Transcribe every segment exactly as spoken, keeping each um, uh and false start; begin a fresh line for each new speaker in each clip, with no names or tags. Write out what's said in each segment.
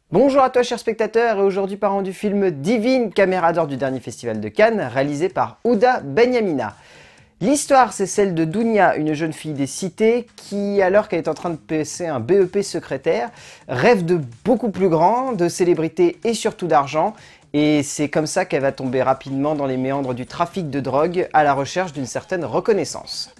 Bonjour à toi chers spectateurs, et aujourd'hui parlons du film Divine, caméra d'or du dernier festival de Cannes, réalisé par Houda Benyamina. L'histoire, c'est celle de Dounia, une jeune fille des cités qui, alors qu'elle est en train de passer un B E P secrétaire, rêve de beaucoup plus grand, de célébrité et surtout d'argent, et c'est comme ça qu'elle va tomber rapidement dans les méandres du trafic de drogue à la recherche d'une certaine reconnaissance.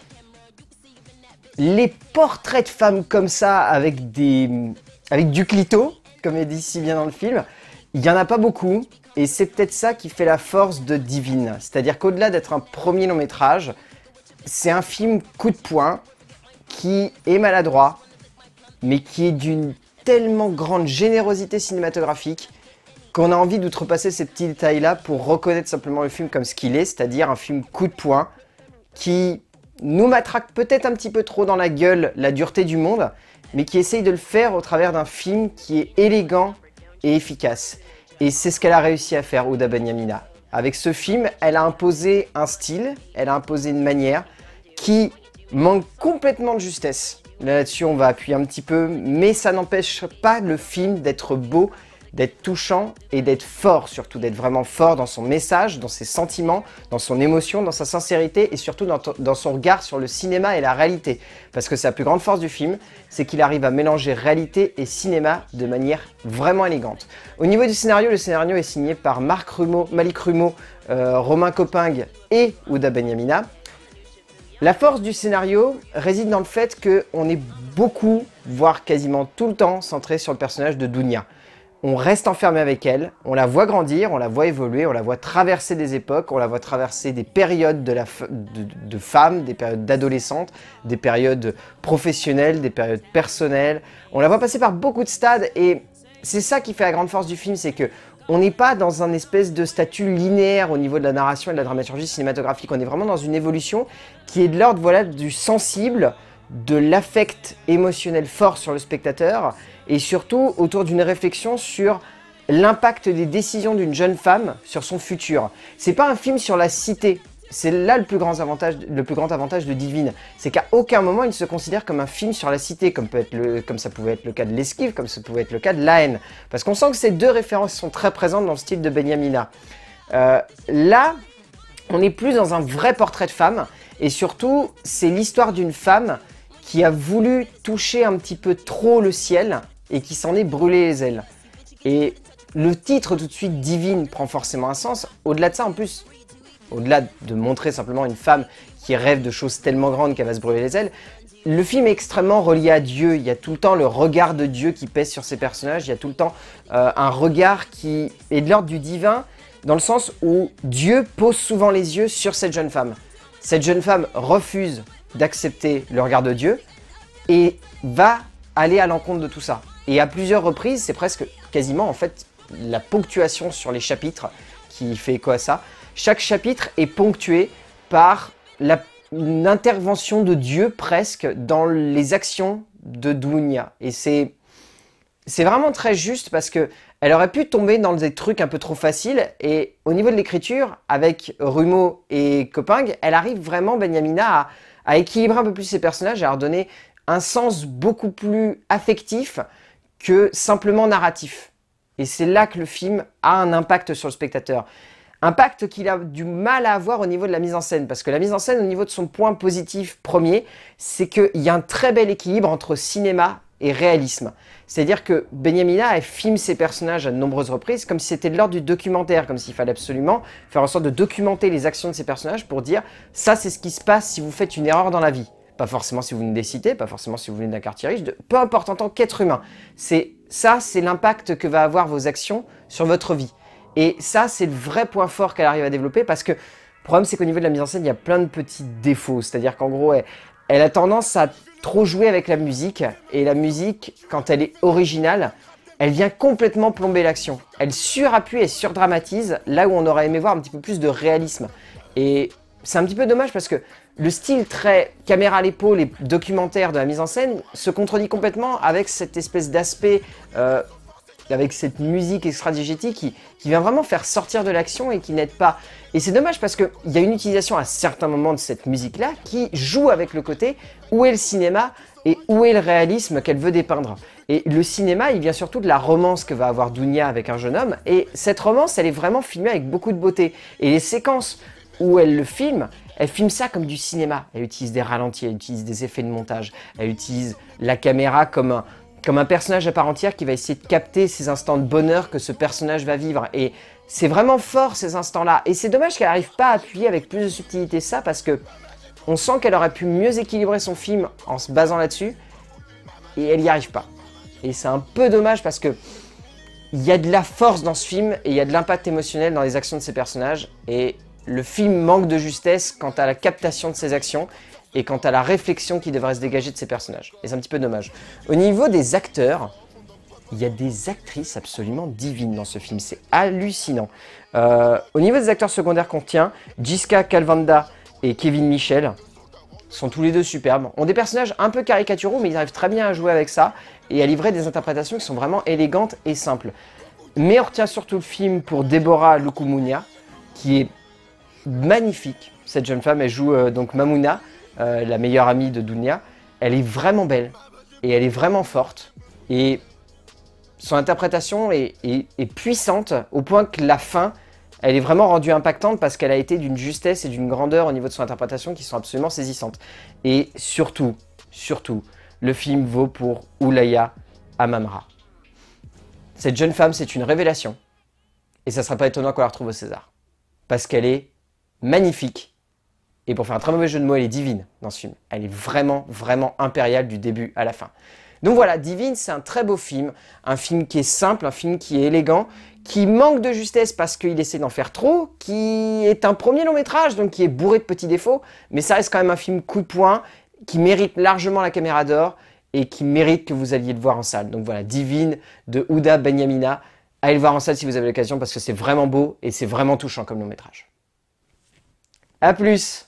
Les portraits de femmes comme ça, avec, des... avec du clito, comme est dit si bien dans le film, il n'y en a pas beaucoup, et c'est peut-être ça qui fait la force de Divine. C'est-à-dire qu'au-delà d'être un premier long métrage, c'est un film coup de poing qui est maladroit, mais qui est d'une tellement grande générosité cinématographique qu'on a envie d'outrepasser ces petits détails-là pour reconnaître simplement le film comme ce qu'il est, c'est-à-dire un film coup de poing qui nous matraque peut-être un petit peu trop dans la gueule la dureté du monde, mais qui essaye de le faire au travers d'un film qui est élégant et efficace. Et c'est ce qu'elle a réussi à faire, Houda Benyamina. Avec ce film, elle a imposé un style, elle a imposé une manière qui manque complètement de justesse. Là-dessus, on va appuyer un petit peu, mais ça n'empêche pas le film d'être beau, d'être touchant et d'être fort, surtout d'être vraiment fort dans son message, dans ses sentiments, dans son émotion, dans sa sincérité et surtout dans, dans son regard sur le cinéma et la réalité. Parce que sa plus grande force du film, c'est qu'il arrive à mélanger réalité et cinéma de manière vraiment élégante. Au niveau du scénario, le scénario est signé par Marc Rumeau, Malik Rumeau, euh, Romain Copingue et Houda Benyamina. La force du scénario réside dans le fait qu'on est beaucoup, voire quasiment tout le temps, centré sur le personnage de Dounia. On reste enfermé avec elle, on la voit grandir, on la voit évoluer, on la voit traverser des époques, on la voit traverser des périodes de, la de, de femmes, des périodes d'adolescentes, des périodes professionnelles, des périodes personnelles. On la voit passer par beaucoup de stades et c'est ça qui fait la grande force du film, c'est que on n'est pas dans un espèce de statut linéaire au niveau de la narration et de la dramaturgie cinématographique. On est vraiment dans une évolution qui est de l'ordre voilà, du sensible, de l'affect émotionnel fort sur le spectateur et surtout autour d'une réflexion sur l'impact des décisions d'une jeune femme sur son futur. C'est pas un film sur la cité, c'est là le plus grand avantage, le plus grand avantage de Divine, c'est qu'à aucun moment il se considère comme un film sur la cité, comme, peut être le, comme ça pouvait être le cas de L'Esquive, comme ça pouvait être le cas de La Haine. Parce qu'on sent que ces deux références sont très présentes dans le style de Benyamina. Euh, là, on est plus dans un vrai portrait de femme, et surtout, c'est l'histoire d'une femme qui a voulu toucher un petit peu trop le ciel et qui s'en est brûlé les ailes. Et le titre tout de suite Divine prend forcément un sens. Au-delà de ça, en plus, au-delà de montrer simplement une femme qui rêve de choses tellement grandes qu'elle va se brûler les ailes, le film est extrêmement relié à Dieu. Il y a tout le temps le regard de Dieu qui pèse sur ses personnages. Il y a tout le temps euh, un regard qui est de l'ordre du divin, dans le sens où Dieu pose souvent les yeux sur cette jeune femme. Cette jeune femme refuse d'accepter le regard de Dieu et va aller à l'encontre de tout ça. Et à plusieurs reprises, c'est presque quasiment en fait la ponctuation sur les chapitres qui fait écho à ça. Chaque chapitre est ponctué par la, une intervention de Dieu presque dans les actions de Dounia. Et c'est c'est vraiment très juste parce que elle aurait pu tomber dans des trucs un peu trop faciles et au niveau de l'écriture, avec Rumeau et Copingue, elle arrive vraiment, Benyamina, à, à équilibrer un peu plus ses personnages et à leur donner un sens beaucoup plus affectif que simplement narratif. Et c'est là que le film a un impact sur le spectateur. Impact qu'il a du mal à avoir au niveau de la mise en scène, parce que la mise en scène, au niveau de son point positif premier, c'est qu'il y a un très bel équilibre entre cinéma et réalisme. C'est-à-dire que Benyamina, elle filme ses personnages à de nombreuses reprises comme si c'était de l'ordre du documentaire, comme s'il fallait absolument faire en sorte de documenter les actions de ses personnages pour dire « ça, c'est ce qui se passe si vous faites une erreur dans la vie ». Pas forcément si vous venez des cités, pas forcément si vous venez d'un quartier riche, de, peu importe en tant qu'être humain. C'est ça, c'est l'impact que va avoir vos actions sur votre vie. Et ça, c'est le vrai point fort qu'elle arrive à développer parce que le problème, c'est qu'au niveau de la mise en scène, il y a plein de petits défauts. C'est-à-dire qu'en gros, elle, elle a tendance à trop jouer avec la musique. Et la musique, quand elle est originale, elle vient complètement plomber l'action. Elle surappuie et surdramatise là où on aurait aimé voir un petit peu plus de réalisme. Et c'est un petit peu dommage parce que le style très caméra à l'épaule et documentaire de la mise en scène se contredit complètement avec cette espèce d'aspect, euh, avec cette musique extra-diégétique qui, qui vient vraiment faire sortir de l'action et qui n'aide pas. Et c'est dommage parce qu'il y a une utilisation à certains moments de cette musique-là qui joue avec le côté où est le cinéma et où est le réalisme qu'elle veut dépeindre. Et le cinéma, il vient surtout de la romance que va avoir Dounia avec un jeune homme. Et cette romance, elle est vraiment filmée avec beaucoup de beauté. Et les séquences où elle le filme, elle filme ça comme du cinéma. Elle utilise des ralentis, elle utilise des effets de montage. Elle utilise la caméra comme un, comme un personnage à part entière qui va essayer de capter ces instants de bonheur que ce personnage va vivre. Et c'est vraiment fort ces instants-là. Et c'est dommage qu'elle n'arrive pas à appuyer avec plus de subtilité ça parce que on sent qu'elle aurait pu mieux équilibrer son film en se basant là-dessus. Et elle n'y arrive pas. Et c'est un peu dommage parce que il y a de la force dans ce film et il y a de l'impact émotionnel dans les actions de ces personnages. Et le film manque de justesse quant à la captation de ses actions et quant à la réflexion qui devrait se dégager de ces personnages. Et c'est un petit peu dommage. Au niveau des acteurs, il y a des actrices absolument divines dans ce film. C'est hallucinant. Euh, au niveau des acteurs secondaires qu'on tient, Jiska Kalvanda et Kevin Michel sont tous les deux superbes. Ont des personnages un peu caricaturaux, mais ils arrivent très bien à jouer avec ça et à livrer des interprétations qui sont vraiment élégantes et simples. Mais on retient surtout le film pour Deborah Lukumunia, qui est magnifique. Cette jeune femme, elle joue euh, donc Mamouna, euh, la meilleure amie de Dounia. Elle est vraiment belle et elle est vraiment forte. Et son interprétation est, est, est puissante au point que la fin, elle est vraiment rendue impactante parce qu'elle a été d'une justesse et d'une grandeur au niveau de son interprétation qui sont absolument saisissantes. Et surtout, surtout, le film vaut pour Oulaya Amamra. Cette jeune femme, c'est une révélation. Et ça ne serait pas étonnant qu'on la retrouve au César. Parce qu'elle est magnifique. Et pour faire un très mauvais jeu de mots, elle est divine dans ce film. Elle est vraiment, vraiment impériale du début à la fin. Donc voilà, Divine, c'est un très beau film. Un film qui est simple, un film qui est élégant, qui manque de justesse parce qu'il essaie d'en faire trop, qui est un premier long métrage, donc qui est bourré de petits défauts, mais ça reste quand même un film coup de poing, qui mérite largement la caméra d'or et qui mérite que vous alliez le voir en salle. Donc voilà, Divine de Houda Benyamina. Allez le voir en salle si vous avez l'occasion parce que c'est vraiment beau et c'est vraiment touchant comme long métrage. A plus!